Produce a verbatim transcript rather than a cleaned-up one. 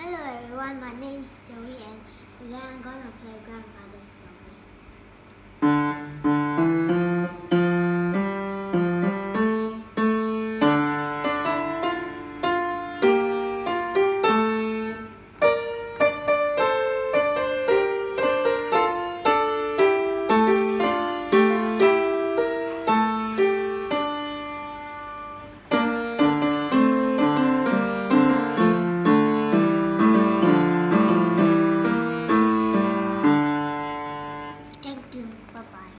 Hello everyone, my name is Joey and today I'm gonna play Grandfather's Song.